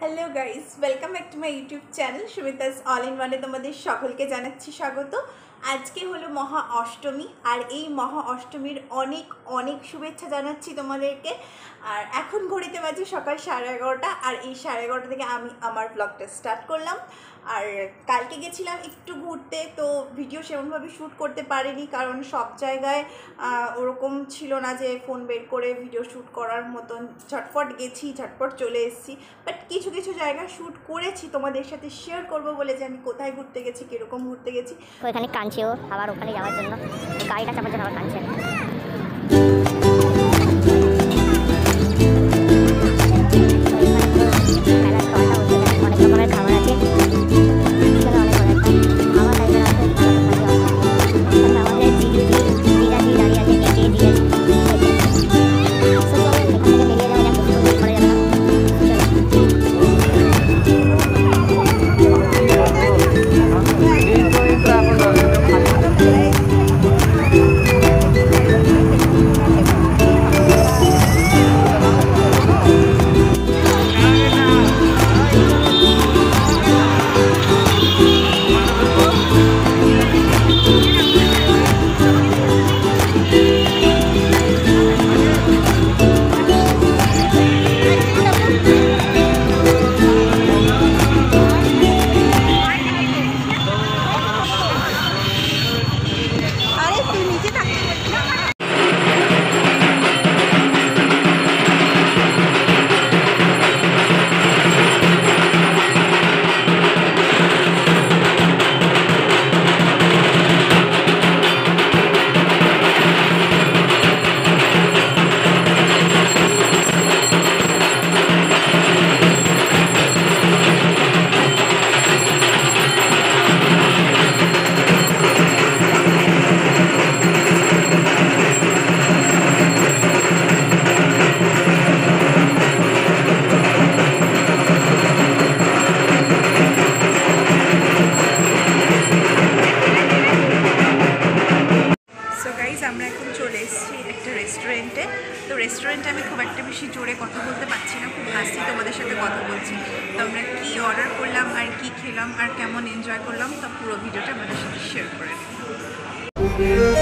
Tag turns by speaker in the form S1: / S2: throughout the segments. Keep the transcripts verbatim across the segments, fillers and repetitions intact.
S1: Hello guys welcome back to my YouTube channel Sumita's all in one तुम्हारे सकलके जानाচ্ছি स्वागत। आज के हलो महा अष्टमी और ये महा अष्टमीर अनेक अनेक शुभेच्छा जानाচ্ছি তোমাদেরকে। আর এখন ঘড়িতে বাজে সকাল সাড়ে এগারোটা আর এই সাড়ে এগারোটা থেকে আমি আমার ব্লগটা স্টার্ট করলাম। আর কালকে গেছিলাম একটু ঘুরতে, তো ভিডিও সেরকমভাবে শ্যুট করতে পারিনি কারণ সব জায়গায় ওরকম ছিল না যে ফোন বের করে ভিডিও শ্যুট করার মতন। ঝটপট গেছি, ঝটপট চলে এসেছি, বাট কিছু কিছু জায়গা শ্যুট করেছি, তোমাদের সাথে শেয়ার করব বলে যে আমি কোথায় ঘুরতে গেছি, কীরকম ঘুরতে গেছি।
S2: ওখানে কাঁদছেও, আবার ওখানে যাওয়ার জন্য গাড়িটা চাপার জন্য আবার কাঁদছে। আমরা এখন চলে এসেছি একটা রেস্টুরেন্টে। তো রেস্টুরেন্টে আমি খুব একটা বেশি জোরে কথা বলতে পারছি না, খুব হাসি তোমাদের সাথে কথা বলছি। তো আমরা কী অর্ডার করলাম আর কি খেলাম আর কেমন এনজয় করলাম তা পুরো ভিডিওটা আমাদের সাথে শেয়ার করে নিই।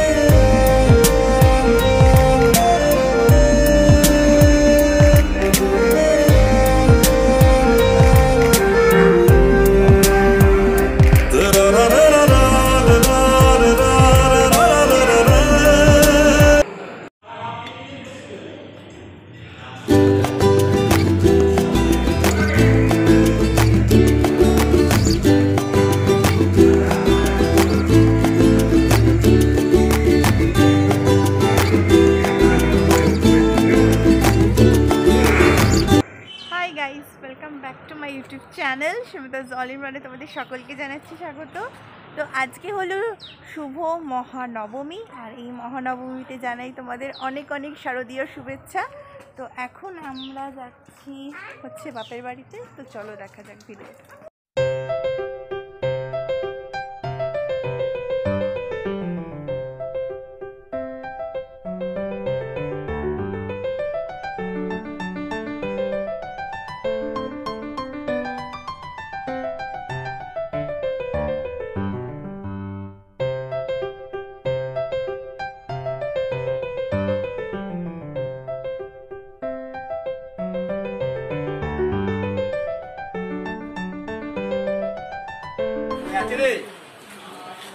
S2: Welcome back to my YouTube channel Sumita's all in one तुम्हारे सकलके जानाচ্ছি स्वागत। तो आज के हलो शुभ महानवमी और ये महानवमीते जानाई तुम्हारे अनेक अनेक शारदीय शुभेच्छा। तो एखन आमरा जाচ্ছি হচ্ছে বাপের বাড়িতে। तो चलो देखा যাক ভিডিওটা।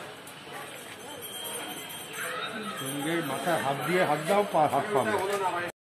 S3: মাথায় হাত দিয়ে হাত দাও, হাত পাবে।